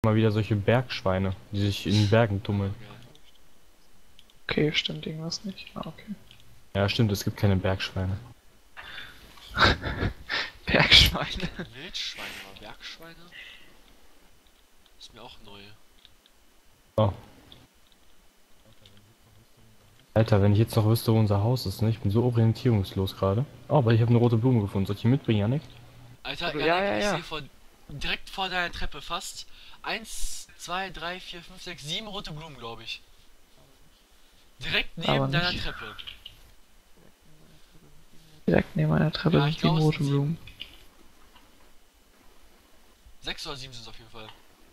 Mal wieder solche Bergschweine, die sich in Bergen tummeln. Okay, stimmt irgendwas nicht. Ah, okay. Ja, stimmt, es gibt keine Bergschweine. Bergschweine. Wildschweine, aber Bergschweine? Ist mir auch neu. Oh. Alter, wenn ich jetzt noch wüsste, wo unser Haus ist, ne? Ich bin so orientierungslos gerade. Oh, aber ich habe eine rote Blume gefunden. Soll ich die mitbringen, Janik? Alter, Also, Janik, ja. ich sehe direkt vor deiner Treppe fast 1, 2, 3, 4, 5, 6, 7 rote Blumen, glaube ich. Direkt Aber neben deiner nicht. Treppe. Direkt neben meiner Treppe Ja, ich sind 7 glaube, es rote sind Blumen. 6 oder 7 sind es auf jeden Fall.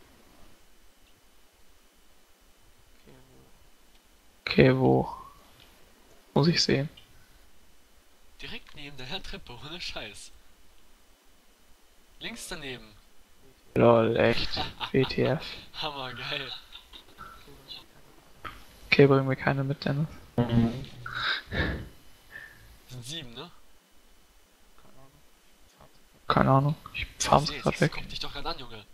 Okay, wo? Muss ich sehen. Direkt neben deiner Treppe, ohne Scheiß. Links daneben. Lol, echt. WTF. Hammergeil. Okay, bring mir keine mit, Dennis. Sind 7, ne? Keine Ahnung. Ich farm's Sehe, grad weg. guck dich doch gerade an, Junge.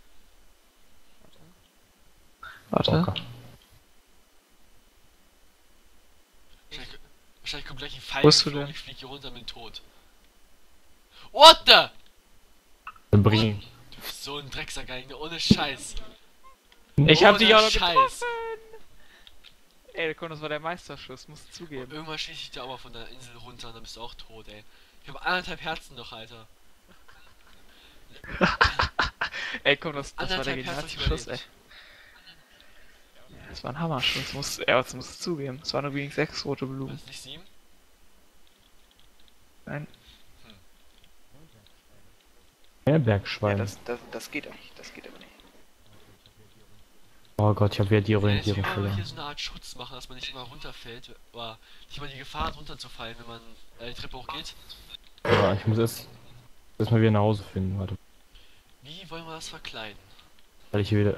Warte. Wahrscheinlich kommt gleich ein Pfeil Wo bist du geflogen, denn? ich fliege hier runter mit tot. What the? Bringen. Du bist so ein Drecksack, Junge, ohne Scheiß. Ich hab dich Ohne auch noch Scheiß. getroffen! Ey, komm, das war der Meisterschuss, musst du zugeben. Irgendwann schieße ich dir aber von der Insel runter und dann bist du auch tot, ey. Ich habe 1,5 Herzen noch, Alter. Ey, komm, das war der 1,5 Herzen genialste hab ich Schuss, ey. überlebt. Das war ein Hammerschuss, das musst du zugeben. Es waren übrigens 6 rote Blumen. Was, nicht 7? Nein. Mehr Ja, Bergschweine. das geht auch nicht, das geht aber nicht. Oh Gott, ich habe wieder die Deswegen Orientierung wollen wir hier verloren. so eine Art Schutz machen, dass man nicht immer runterfällt, oder nicht immer die Gefahr hat runterzufallen, wenn man die Treppe hochgeht. Aber ich muss erst mal wieder nach Hause finden, warte. Wie wollen wir das verkleiden? Weil ich hier wieder...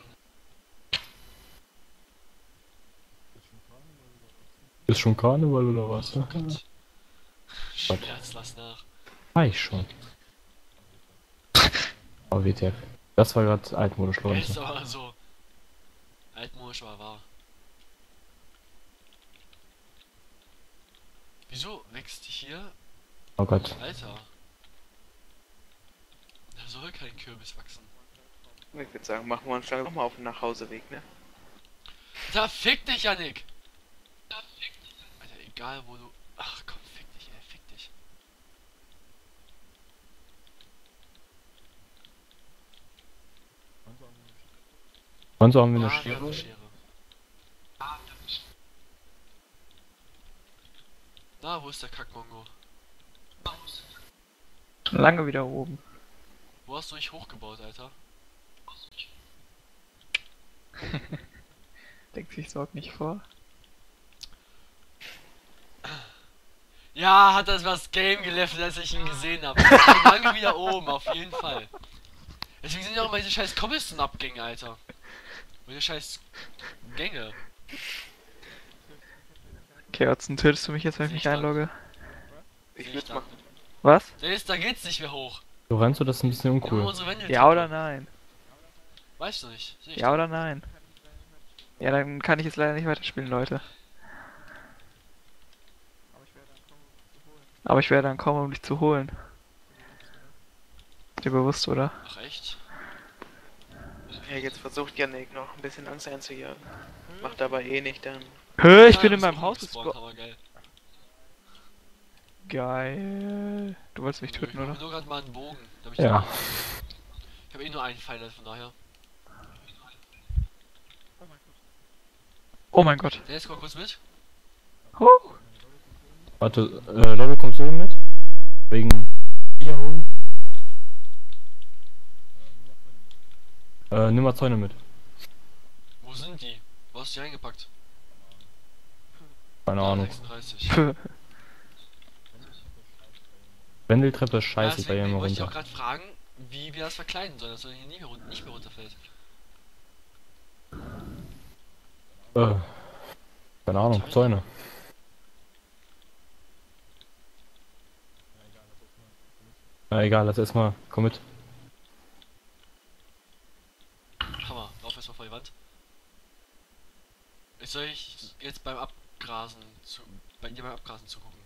Ist schon Karneval oder was? Oh Gott. Schmerz, lass nach. War ich schon. Oh, WTF. Das war gerade altmodisch, Er ist Leute. aber so altmodisch, aber wahr. Wieso wächst hier? Oh Gott. Alter. Da soll kein Kürbis wachsen. Ich würde sagen, machen wir uns dann nochmal auf den Nachhauseweg, ne? Da fick dich, Yannick! Alter, egal wo du... Ach komm, fick dich, ey, fick dich. Und so haben wir eine Ah, Schere. Schere. Na, wo ist der Kackmongo? Schon lange wieder oben. Wo hast du dich hochgebaut, Alter? Denkt sich Sorg nicht vor. Ja, hat das was Game gelevelt, als ich ihn gesehen habe. Ich bin schon lange wieder oben, auf jeden Fall. Deswegen sind ja auch immer diese scheiß Cobblestone-Abgänge, Alter. Diese scheiß Gänge. Okay, Otzen, tötest du mich jetzt, wenn ich mich Sicher. einlogge? Ich Sehe würde da. machen. Was? Da geht's nicht mehr hoch. Lorenzo, das ist ein bisschen Wir haben uncool. unsere Wände. Ja oder nein? Weißt du nicht. Seh ich Ja oder nein? Ja, dann kann ich jetzt leider nicht weiterspielen, Leute. Aber ich werde dann kommen, um dich zu holen. Dir bewusst, oder? Ach echt? Ja, jetzt versucht Yannick noch ein bisschen Angst einzujagen. Macht aber eh nicht, dann... Hä, ich Ah, bin du in bist meinem auch Haus gespawnt, gespawnt. aber geil. Geil. Du wolltest mich Ich töten, mach mir oder? nur gerade mal einen Bogen. Damit Ja. Ich habe eh nur einen Pfeil, von daher. Oh mein Gott. Der jetzt mal kurz mit. Huh. Warte, Level, kommst du eben mit? Wegen Bier holen? Nimm mal Zäune mit. Wo sind die? Wo hast du die reingepackt? Keine Ah, Ahnung. 36. Wendeltreppe ist Ja, scheiße bei deswegen immer wollte ich auch runter. gerade fragen, wie wir das verkleiden sollen, dass er hier nicht mehr runterfällt. Keine Ahnung, Zäune. Ja, egal, lass erstmal. Komm mit. Hammer. lauf erstmal vor die Wand. Ich soll ich jetzt beim Abgrasen bei dir beim Abgrasen zugucken.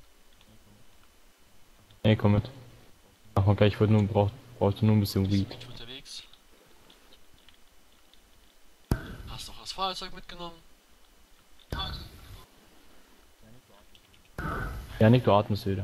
Ey, komm mit. Ach, okay, ich wollte nur, brauchte nur ein bisschen Bist Weed. du unterwegs? Hast doch das Fahrzeug mitgenommen? Janik, du atmest wieder.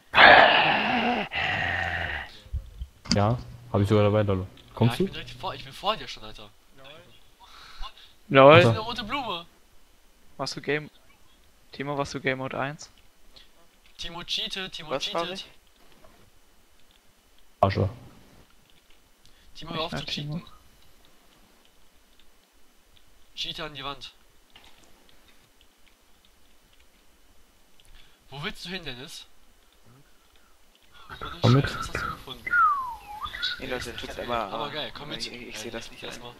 Ja, habe ich sogar dabei, Lolo. Kommst Ja, du? ich bin vor dir schon, Alter. LOL. Das ist eine rote Blume. Warst du Game... Timo, warst du Game Mode 1? Timo cheatet, Timo Was war cheatet. ich? Arsche. Timo, hör auf Ja, zu Timo. cheaten. Cheater an die Wand. Wo willst du hin, Dennis? Ohne Komm mit. Scheiß, was hast du gefunden? Nee, Leute, tut's Aber geil, komm mit. Ich sehe das nicht ein. Erstmal.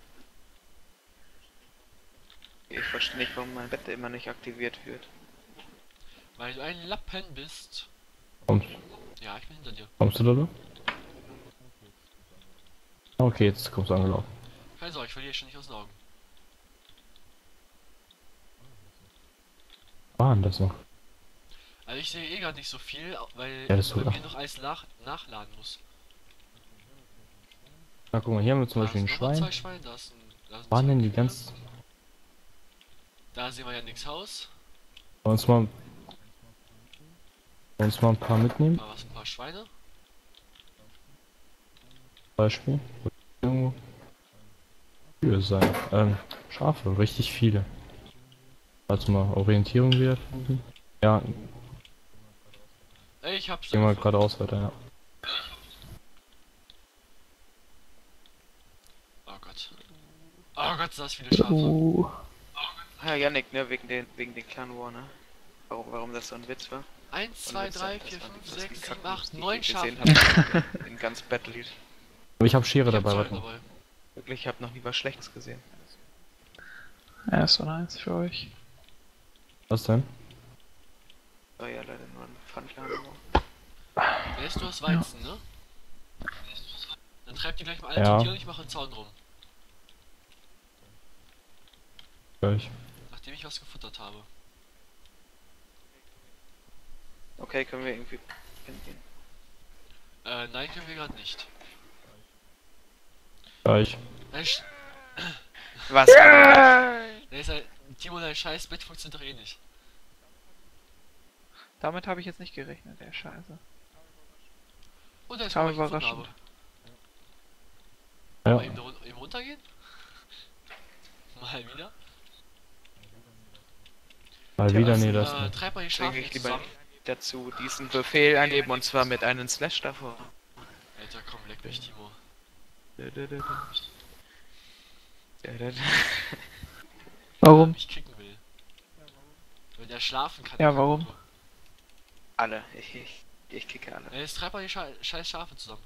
Ich verstehe nicht, warum mein Bett immer nicht aktiviert wird. Weil du ein Lappen bist. Kommst, Ja, ich bin hinter dir. kommst du, Lolo? Okay, jetzt kommst du angelaufen. Keine Sorge, ich verliere dich schon nicht aus den Augen. War denn das noch? Also ich sehe eh gerade nicht so viel, weil Ja, das bei tut mir noch alles nachladen muss. Na, guck mal, hier haben wir zum Da Beispiel ein sind noch mal zwei Schwein. Schweine, da sind Waren zwei denn die Kühe. ganz... Da sehen wir ja nix Haus. Wollen uns mal ein paar mitnehmen? Da was ein paar Schweine. Beispiel. Irgendwo. Kühe sein. Schafe, richtig viele. Warte mal, Orientierung wieder finden. Ja, Ey, ich hab's. gehen wir gefunden. geradeaus weiter, ja. Oh Gott. Oh Gott, sind das viele Schafe. Ah, Janik, ne, wegen den Clan War, ne? Warum das so ein Witz war? 1, 2, 3, 4, 5, 6, 7, 8, 9 Schafe. Schafe. In ganz Battlelied. Aber ich habe Schere Ich hab dabei, zwei warte mal. dabei. Wirklich, ich habe noch nie was Schlechtes gesehen. Ja, ist so nice für euch. Was denn? War ja leider nur ein Pfandladen. Weißt du hast Weizen, ne? Dann treibt die gleich mal alle Ja. zu dir und ich mache einen Zaun drum. Gleich. Nachdem ich was gefuttert habe. Okay, können wir irgendwie hingehen. Nein, können wir gerade nicht. Gleich. Was? Der ist halt, Timo, dein scheiß Bett funktioniert doch eh nicht. Damit habe ich jetzt nicht gerechnet, der Scheiße. Und der ist Kam mal überraschend. Ja. Mal eben runtergehen? Mal wieder? Mal Tja, wieder, was, nee, das nicht. Treib mal die Deswegen Schafe ich jetzt lieber zusammen. dazu diesen Befehl eingeben und zwar mit einem Slash davor. Alter, komm, leck mich, Timo. Warum? Mich kicken will. Wenn er schlafen kann. Ja, der warum? Kacke. Alle. Ich kicke alle. Jetzt treib mal die scheiß Schafe zusammen.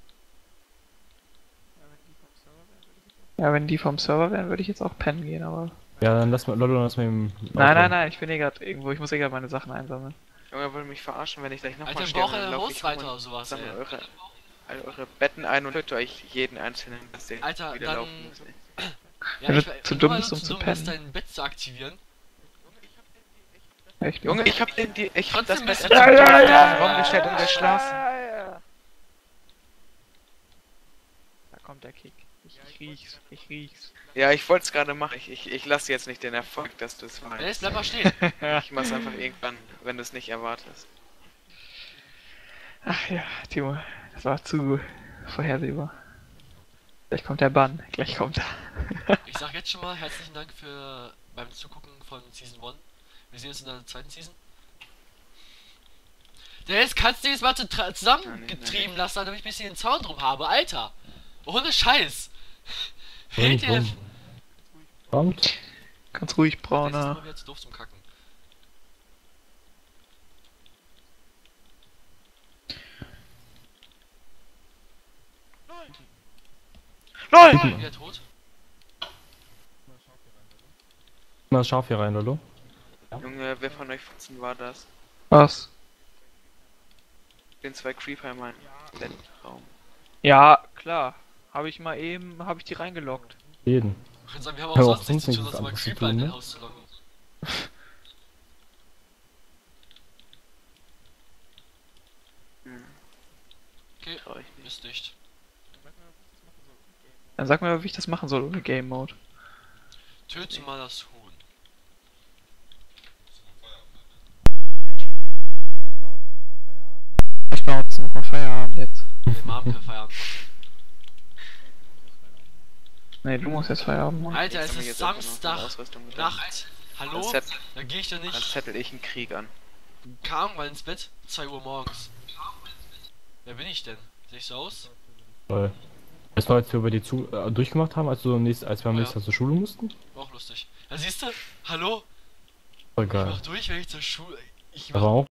Ja, wenn die vom Server wären, würde ich jetzt auch pennen gehen, aber... Ja, dann lass mal, Lolo, lass mal im... Nein, ich bin eh gerade irgendwo, ich muss eh gerade meine Sachen einsammeln. Junge, wollt mich verarschen, wenn ich gleich nochmal Alter, sterbe, brauche dann ein lauf Haus ich rum weiter und oder sowas, sammle ey. alle eure Betten ein und hört euch jeden einzelnen, dass der Alter, wieder dann- laufen muss. Ey. Ja, Wenn ich du war- zu nur dumm weil bist, du um zu zu dumm bist, pennen. dein Bett zu aktivieren. Echt? Junge, ich hab das Trotzdem Bett bist einfach du- in den Raum gestellt und geschlafen. Da kommt der Kick. Ich riech's. Ja, ich wollte es gerade machen. Ich lasse jetzt nicht den Erfolg, dass du es Dennis, weißt. bleib mal stehen. Ich mach's einfach irgendwann, wenn du es nicht erwartest. Ach ja, Timo, das war zu vorhersehbar. Gleich kommt der Bann, gleich kommt er. Ich sag jetzt schon mal herzlichen Dank beim Zugucken von Season 1. Wir sehen uns in der zweiten Season. Dennis, kannst du jetzt mal zusammengetrieben lassen, damit ich ein bisschen den Zaun drum habe, Alter. Ohne Scheiß. Fehlt dir... Kommt. Ganz ruhig, Jetzt ist Brauner. mal wieder zu doof zum Kacken. LOL! Wieder tot. Mal das Schaf hier rein, Lolo. Junge, wer von euch Futzen war das? Was? Den zwei Creeper in meinem Bettraum. Ja, klar. Habe ich die reingeloggt. Jeden. können sagen, wir haben Ja, auch auch sonst nichts zu sonst tun, nichts als mal anderes zu Creeper in tun, den ne? Haus zu locken. Hm, Okay, trau ich nicht. ist dicht. Dann sag mir, wie ich das machen soll ohne Game Mode. Töte mal das Huhn. Ich baue jetzt noch mal Feierabend jetzt. Wir haben kein Feierabend machen. Nee, du musst jetzt Feierabend machen. Alter, es Haben wir ist jetzt einfach noch Samstag, eine Ausrüstung getan? Nacht. Hallo? Dann Da gehe ich doch Dann nicht zettel ich einen Krieg an. kaum mal ins Bett. 2 Uhr morgens. Wer bin ich denn? Sehe ich so aus? Weil. Weißt du, als wir bei dir durchgemacht haben, als wir am Oh ja. nächsten Tag zur Schule mussten? Auch lustig. Da siehst du? Hallo? Voll Ich geil. mach durch, wenn ich zur Schule. Ich Aber mach auch